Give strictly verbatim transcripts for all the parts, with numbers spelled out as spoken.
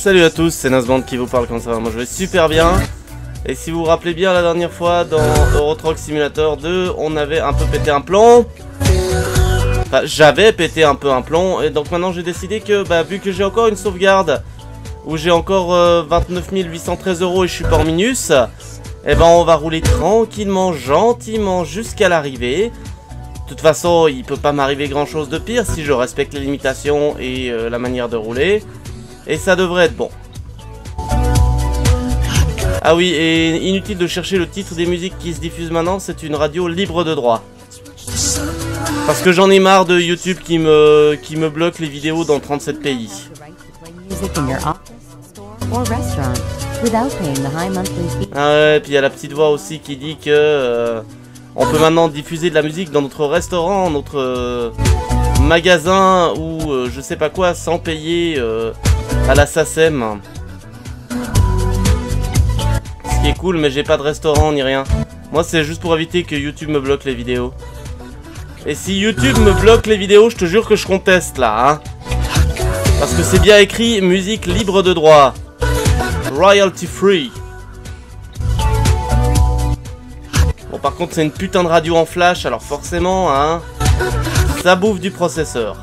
Salut à tous, c'est Nasband qui vous parle, comment ça va? Moi je vais super bien. Et si vous vous rappelez bien, la dernière fois dans Euro Truck Simulator deux, on avait un peu pété un plomb. Enfin, j'avais pété un peu un plomb, et donc maintenant j'ai décidé que, bah, vu que j'ai encore une sauvegarde, où j'ai encore euh, vingt-neuf mille huit cent treize euros et je suis pas en minus, et ben on va rouler tranquillement, gentiment jusqu'à l'arrivée. De toute façon, il peut pas m'arriver grand chose de pire si je respecte les limitations et euh, la manière de rouler. Et ça devrait être bon. Ah oui, et inutile de chercher le titre des musiques qui se diffusent maintenant, c'est une radio libre de droit. Parce que j'en ai marre de YouTube qui me, qui me bloque les vidéos dans trente-sept pays. Ah ouais, puis il y a la petite voix aussi qui dit que euh, on peut maintenant diffuser de la musique dans notre restaurant, notre euh, magasin ou euh, je sais pas quoi sans payer euh, à la SACEM. Ce qui est cool, mais j'ai pas de restaurant ni rien. Moi c'est juste pour éviter que YouTube me bloque les vidéos. Et si YouTube me bloque les vidéos, je te jure que je conteste là, hein. Parce que c'est bien écrit musique libre de droit. Royalty free. Bon, par contre, c'est une putain de radio en flash, alors forcément, hein, ça bouffe du processeur.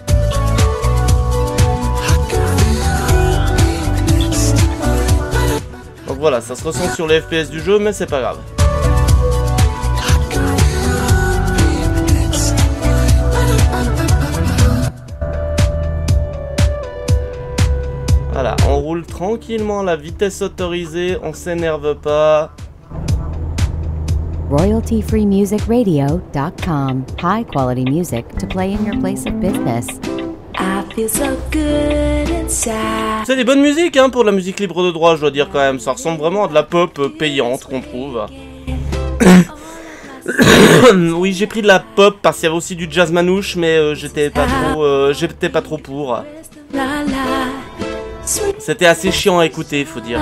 Donc voilà, ça se ressent sur les F P S du jeu, mais c'est pas grave. Voilà, on roule tranquillement à la vitesse autorisée, on s'énerve pas. royalty free music radio dot com. High quality music to play in your place of business. I feel so good inside. C'est des bonnes musiques hein, pour de la musique libre de droit, je dois dire quand même. Ça ressemble vraiment à de la pop payante qu'on trouve. Oui, j'ai pris de la pop parce qu'il y avait aussi du jazz manouche, mais euh, j'étais pas trop, euh, j'étais pas trop pour. C'était assez chiant à écouter, faut dire.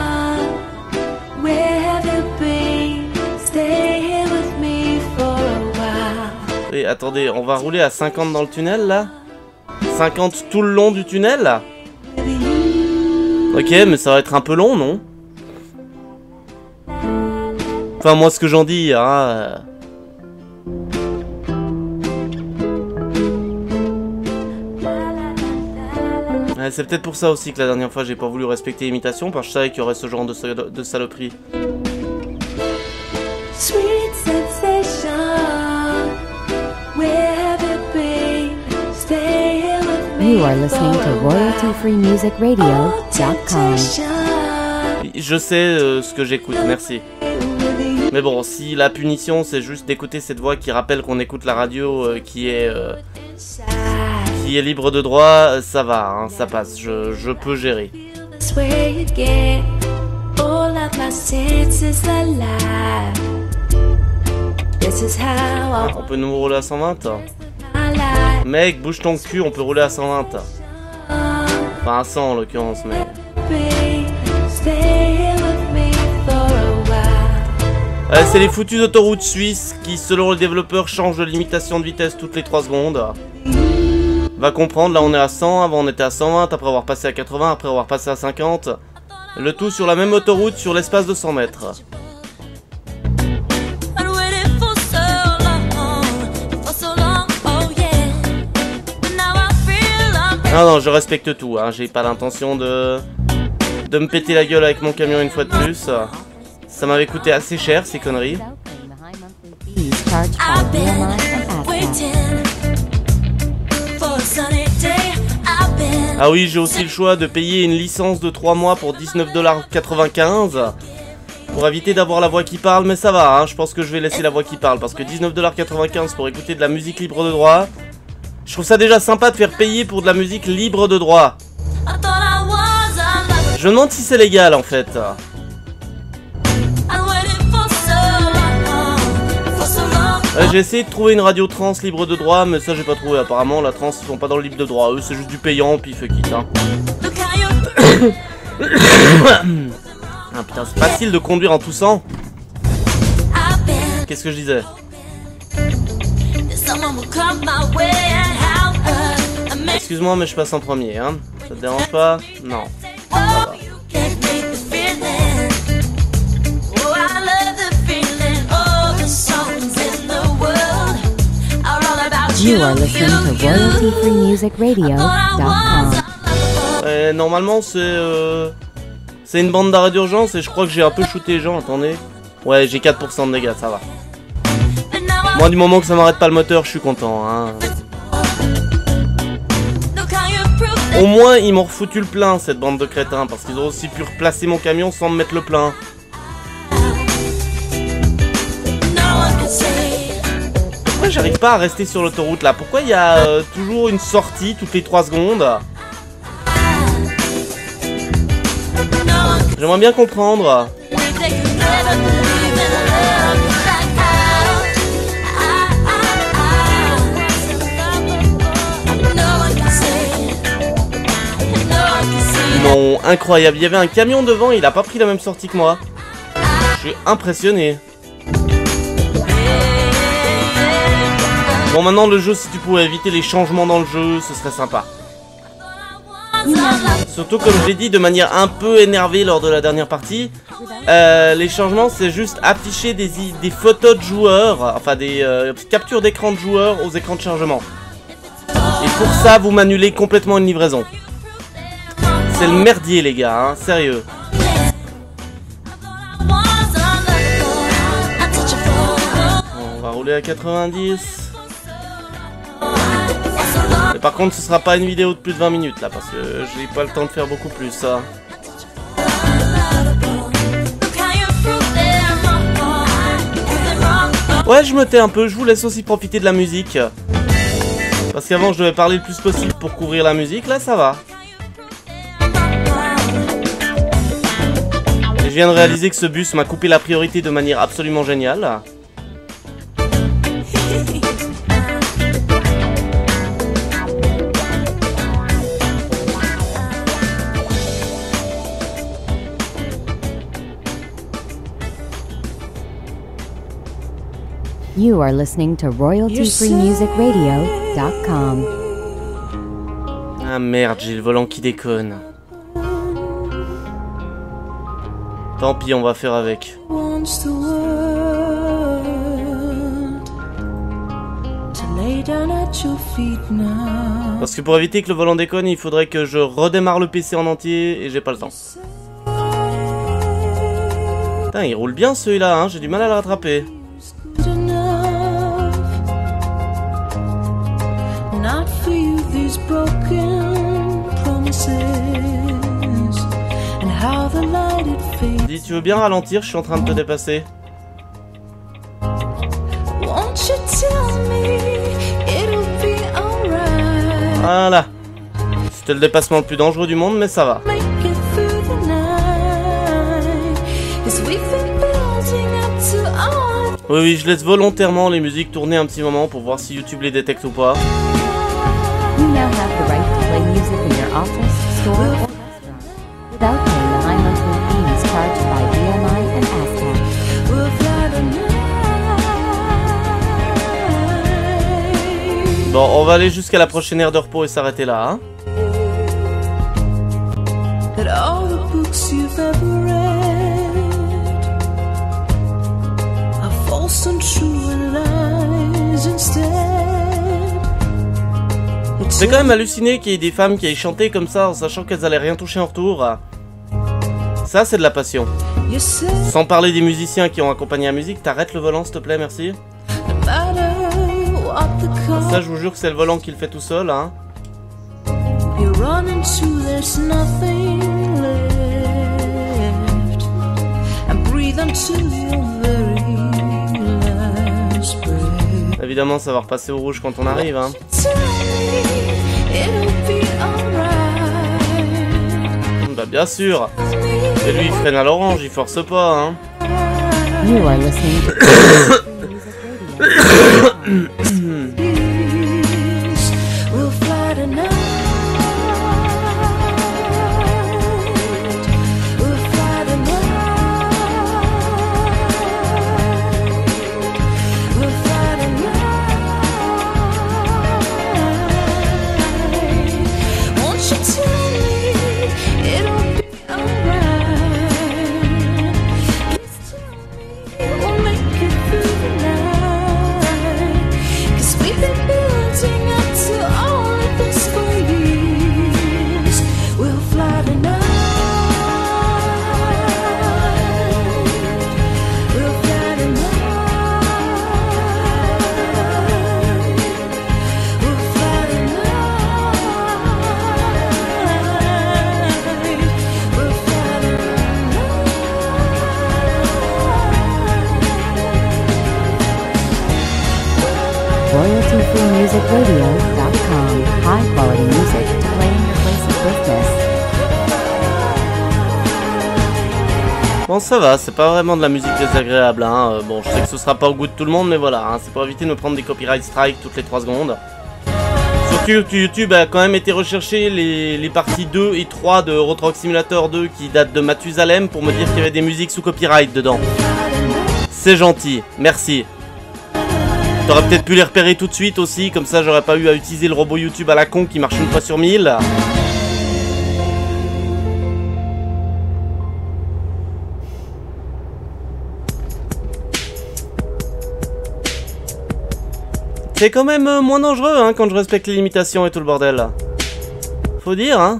Et attendez, on va rouler à cinquante dans le tunnel là? cinquante tout le long du tunnel là? Ok, mais ça va être un peu long, non? Enfin, moi ce que j'en dis, hein. Ouais, c'est peut-être pour ça aussi que la dernière fois j'ai pas voulu respecter l'imitation, parce que je savais qu'il y aurait ce genre de, de saloperie. You are listening to royalty free music radio dot com. Je sais euh, ce que j'écoute, merci. Mais bon, si la punition c'est juste d'écouter cette voix qui rappelle qu'on écoute la radio euh, qui est euh, qui est libre de droit, ça va, hein, ça passe, je, je peux gérer. Ah, on peut nous rouler à cent vingt? Mec, bouge ton cul, on peut rouler à cent vingt. Enfin à cent en l'occurrence, mais... Euh, c'est les foutues autoroutes suisses qui, selon le développeur, changent de limitation de vitesse toutes les trois secondes. Va comprendre, là on est à cent, avant on était à cent vingt, après avoir passé à quatre-vingts, après avoir passé à cinquante. Le tout sur la même autoroute sur l'espace de cent mètres. Non, non, je respecte tout, hein. J'ai pas l'intention de... de me péter la gueule avec mon camion une fois de plus. Ça m'avait coûté assez cher, ces conneries. Ah oui, j'ai aussi le choix de payer une licence de trois mois pour dix-neuf dollars quatre-vingt-quinze. Pour éviter d'avoir la voix qui parle, mais ça va, hein. Je pense que je vais laisser la voix qui parle, parce que dix-neuf dollars quatre-vingt-quinze pour écouter de la musique libre de droit... Je trouve ça déjà sympa de faire payer pour de la musique libre de droit. Je me demande si c'est légal en fait. Ouais, j'ai essayé de trouver une radio trans libre de droit, mais ça j'ai pas trouvé. Apparemment la trans ils sont pas dans le libre de droit. Eux c'est juste du payant puis fuck it, hein. Ah putain, c'est facile de conduire en toussant. Qu'est-ce que je disais? Excuse-moi mais je passe en premier, hein. Ça te dérange pas? Non. Ça va. You are listening to royalty free music radio dot com. Ouais, normalement c'est euh, c'est une bande d'arrêt d'urgence et je crois que j'ai un peu shooté les gens, attendez. Ouais, j'ai quatre pour cent de dégâts, ça va. Moi, du moment que ça m'arrête pas le moteur, je suis content, hein. Au moins, ils m'ont refoutu le plein, cette bande de crétins, parce qu'ils ont aussi pu replacer mon camion sans me mettre le plein. Pourquoi j'arrive pas à rester sur l'autoroute, là? Pourquoi il y a euh, toujours une sortie toutes les trois secondes? J'aimerais bien comprendre. Non, incroyable, il y avait un camion devant, il a pas pris la même sortie que moi. Je suis impressionné. Bon, maintenant le jeu, si tu pouvais éviter les changements dans le jeu, ce serait sympa. Surtout, comme je l'ai dit de manière un peu énervée lors de la dernière partie, euh, les changements, c'est juste afficher des, des photos de joueurs, enfin des euh, captures d'écran de joueurs aux écrans de chargement. Et pour ça, vous m'annulez complètement une livraison. C'est le merdier, les gars, hein, sérieux. On va rouler à quatre-vingt-dix. Et par contre, ce sera pas une vidéo de plus de vingt minutes, là, parce que j'ai pas le temps de faire beaucoup plus, ça. Ouais, je me tais un peu, je vous laisse aussi profiter de la musique. Parce qu'avant, je devais parler le plus possible pour couvrir la musique, là, ça va. Et je viens de réaliser que ce bus m'a coupé la priorité de manière absolument géniale. You are listening to royalty free music radio dot com. Ah merde, j'ai le volant qui déconne. Tant pis, on va faire avec. Parce que pour éviter que le volant déconne, il faudrait que je redémarre le P C en entier et j'ai pas le temps. Putain, il roule bien celui-là, hein, j'ai du mal à le rattraper. Dis, tu veux bien ralentir, je suis en train de te dépasser. Voilà. C'était le dépassement le plus dangereux du monde, mais ça va. Oui, oui, je laisse volontairement les musiques tourner un petit moment pour voir si YouTube les détecte ou pas. You now have the right to play music in your office, store, or restaurant without paying the high monthly fees charged by B M I and ASCAP. Bon, on va aller jusqu'à la prochaine aire de repos et s'arrêter là, hein. C'est quand même halluciné qu'il y ait des femmes qui aient chanté comme ça en sachant qu'elles allaient rien toucher en retour. Ça, c'est de la passion. Sans parler des musiciens qui ont accompagné la musique. T'arrêtes le volant, s'il te plaît, merci. Ça, je vous jure que c'est le volant qui le fait tout seul, hein. Évidemment, ça va repasser au rouge quand on arrive, hein. Bah bien sûr. Et lui il freine à l'orange, il force pas, hein. You are listening to music radio dot com. High quality music to play in your place of business. Bon, ça va, c'est pas vraiment de la musique désagréable, hein. Euh, bon, je sais que ce sera pas au goût de tout le monde, mais voilà, hein, c'est pour éviter de me prendre des copyright strikes toutes les trois secondes. Surtout que YouTube a quand même été rechercher les, les parties deux et trois de Euro Truck Simulator deux qui datent de Mathusalem pour me dire qu'il y avait des musiques sous copyright dedans. C'est gentil, merci. T'aurais peut-être pu les repérer tout de suite aussi, comme ça j'aurais pas eu à utiliser le robot YouTube à la con qui marche une fois sur mille. C'est quand même euh, moins dangereux hein, quand je respecte les limitations et tout le bordel. Faut dire, hein.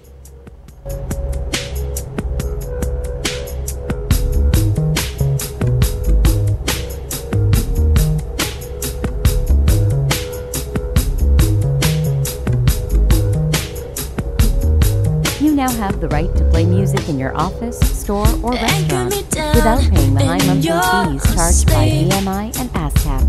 You now have the right to play music in your office, store, or restaurant without paying the high monthly fees charged by B M I and ASCAP.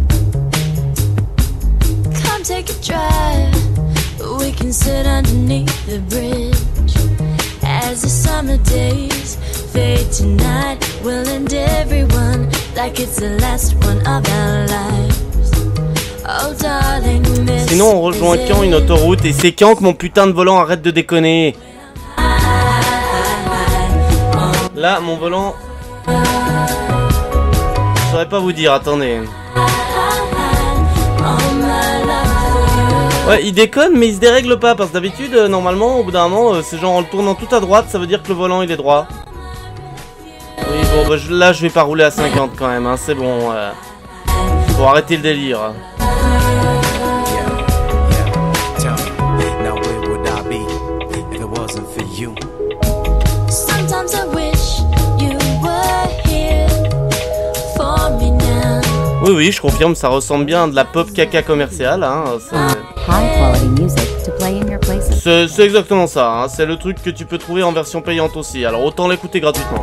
Come take a drive, we can sit underneath the bridge. As the summer days fade tonight, we'll end everyone like it's the last one of our lives. Oh darling, this Sinon on rejoint Caen, une autoroute, et c'est Caen que mon putain de volant arrête de déconner. Là, mon volant... Je saurais pas vous dire, attendez. Ouais, il déconne, mais il se dérègle pas, parce que d'habitude, euh, normalement, au bout d'un moment, euh, c'est genre en le tournant tout à droite, ça veut dire que le volant, il est droit. Oui, bon, bah, je, là, je vais pas rouler à cinquante quand même, hein, c'est bon. Euh... Faut arrêter le délire. Oui, oui, je confirme, ça ressemble bien à de la pop caca commerciale. Hein, c'est exactement ça, hein, c'est le truc que tu peux trouver en version payante aussi, alors autant l'écouter gratuitement.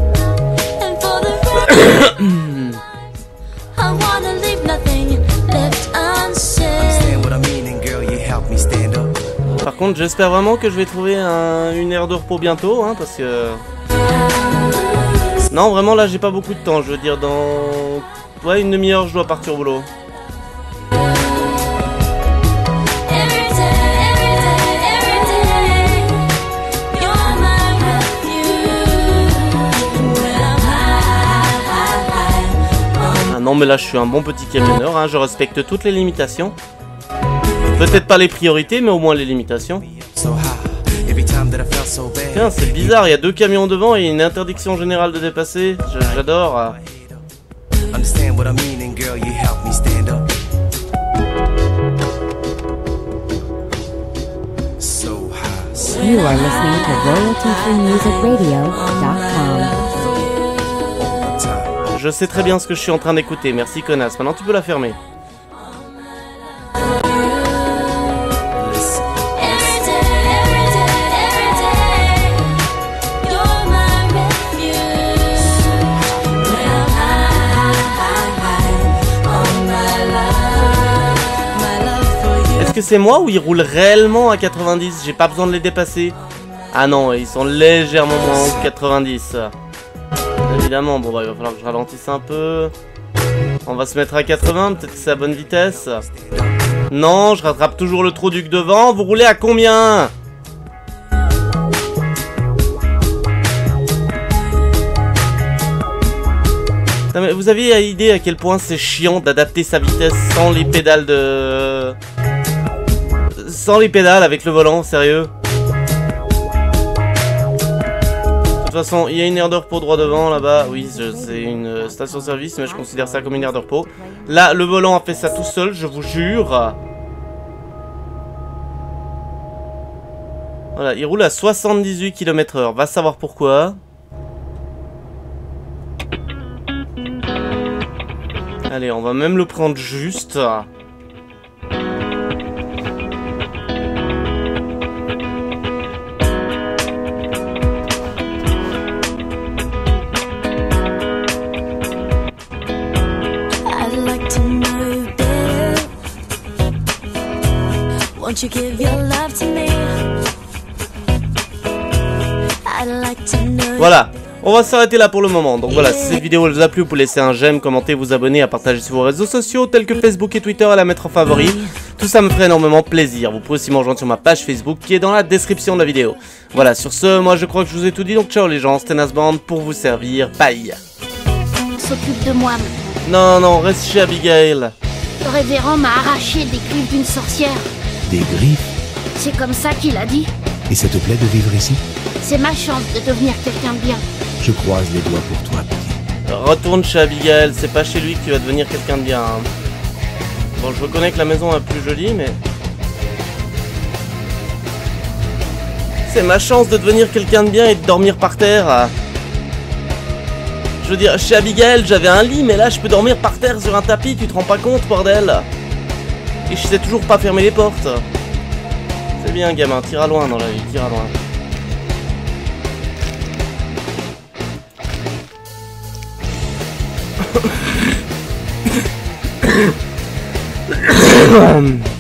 Par contre, j'espère vraiment que je vais trouver un, une aire de repos bientôt, hein, parce que... Non, vraiment, là, j'ai pas beaucoup de temps, je veux dire, dans... Ouais, une demi-heure, je dois partir au boulot. Ah non, mais là, je suis un bon petit camionneur, hein, je respecte toutes les limitations. Peut-être pas les priorités, mais au moins les limitations. Tiens, c'est bizarre, il y a deux camions devant et une interdiction générale de dépasser. J'adore. Understand what I mean, and girl, you help me stand up. So high. So You are listening to royalty free music radio dot com. Je sais très bien ce que je suis en train d'écouter. Merci, connasse. Maintenant, tu peux la fermer. Est-ce que c'est moi ou ils roulent réellement à quatre-vingt-dix? J'ai pas besoin de les dépasser. Ah non, ils sont légèrement moins hauts que quatre-vingt-dix. Évidemment, bon bah il va falloir que je ralentisse un peu. On va se mettre à quatre-vingts, peut-être que c'est à bonne vitesse. Non, je rattrape toujours le trou duc devant. Vous roulez à combien? Non, mais vous avez idée à quel point c'est chiant d'adapter sa vitesse sans les pédales de... Sans les pédales avec le volant, sérieux. De toute façon, il y a une aire de repos droit devant là-bas. Oui, c'est une station-service, mais je considère ça comme une aire de repos. Là, le volant a fait ça tout seul, je vous jure. Voilà, il roule à soixante-dix-huit kilomètres heure. Va savoir pourquoi. Allez, on va même le prendre juste. Won't you give your love to me? I'd like to know. Voilà. On va s'arrêter là pour le moment. Donc voilà, si cette vidéo vous a plu, vous pouvez laisser un j'aime, commenter, vous abonner, à partager sur vos réseaux sociaux tels que Facebook et Twitter, à la mettre en favori. Tout ça me ferait énormément plaisir. Vous pouvez aussi me rejoindre sur ma page Facebook qui est dans la description de la vidéo. Voilà, sur ce, moi je crois que je vous ai tout dit. Donc ciao les gens, c'était Nasband pour vous servir. Bye. On s'occupe de moi. Non, non, reste chez Abigail. Le révérend m'a arraché des griffes d'une sorcière. Des griffes? C'est comme ça qu'il a dit. Et ça te plaît de vivre ici? C'est ma chance de devenir quelqu'un de bien. Je croise les doigts pour toi, petit. Retourne chez Abigail, c'est pas chez lui que tu vas devenir quelqu'un de bien. Hein. Bon, je reconnais que la maison est plus jolie, mais... C'est ma chance de devenir quelqu'un de bien et de dormir par terre. Je veux dire, chez Abigail, j'avais un lit, mais là, je peux dormir par terre sur un tapis, tu te rends pas compte, bordel? Et je sais toujours pas fermer les portes. C'est bien, gamin, tire loin dans la vie, tire loin. Um...